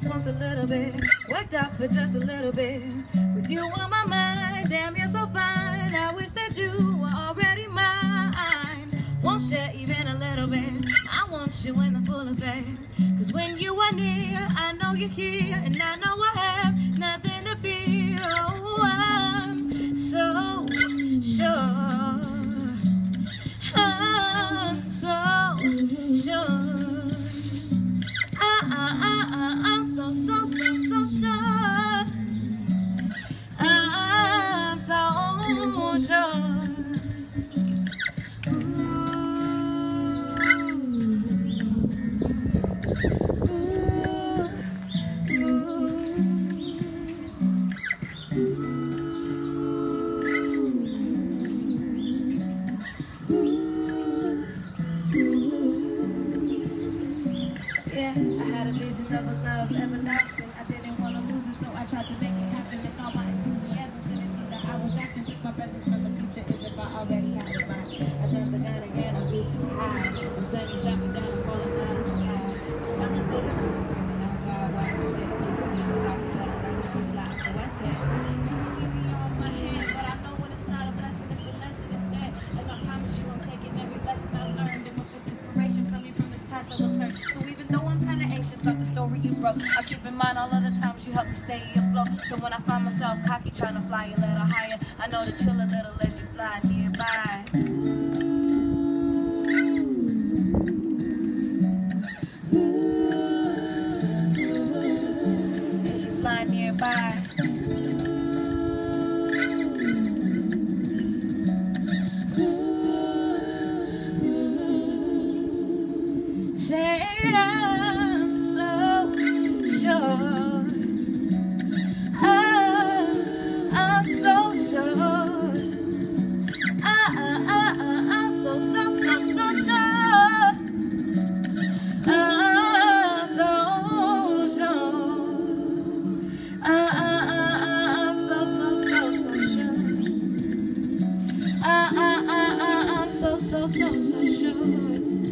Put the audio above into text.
smoked a little bit, worked out for just a little bit. With you on my mind, damn, you're so fine. I wish that you were already mine. Won't share even a little bit. I want you in the full effect. Cause when you are near, I know you're here, and I know I have nothing to fear. Oh, I'm so sure. I'm so sure. I'm so sure. I'm so sure. Yeah, I had a vision of a love everlasting. I didn't want to lose it, so I tried to make it happen. With all my enthusiasm, couldn't see that I was acting. Took my presence from the future as if I already had it right. I jumped the gun again, I flew too high. The sun shot me down, I'm falling out of the sky. I'm telling to the truth, screaming out God. Why I said I keep the chance, I can learn how to fly. So I said, you can leave me on my hand, but I know when it's not a blessing, it's a lesson instead. And I promise you I'm taking every lesson I've learned. And with this inspiration from you from this past, I will turn. So even though I'm kinda anxious about the story you wrote, I keep in mind all of the times you helped me stay afloat. So when I find myself cocky trying to fly a little higher, I know to chill a little as you fly nearby. As you fly nearby. Say I'm so sure. I'm so sure. I'm so sure. I'm so sure. I'm so sure. I'm so sure.